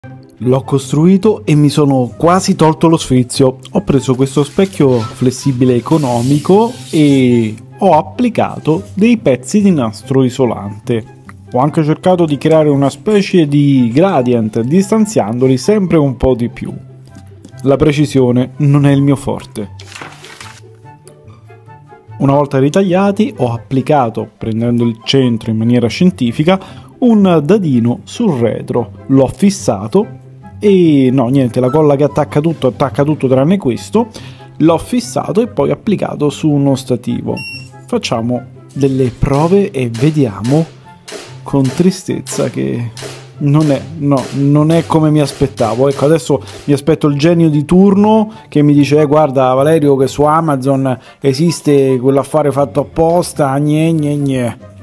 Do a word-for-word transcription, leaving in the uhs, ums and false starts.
L'ho costruito e mi sono quasi tolto lo sfizio. Ho preso questo specchio flessibile economico e ho applicato dei pezzi di nastro isolante. Ho anche cercato di creare una specie di gradient, distanziandoli sempre un po' di più. La precisione non è il mio forte. Una volta ritagliati, ho applicato, prendendo il centro in maniera scientifica, un dadino sul retro. L'ho fissato e no, niente, la colla che attacca tutto, attacca tutto tranne questo. L'ho fissato e poi applicato su uno stativo. Facciamo delle prove e vediamo con tristezza che non è, no, non è come mi aspettavo. Ecco, adesso mi aspetto il genio di turno che mi dice: eh, guarda Valerio, che su Amazon esiste quell'affare fatto apposta, gne gne gne.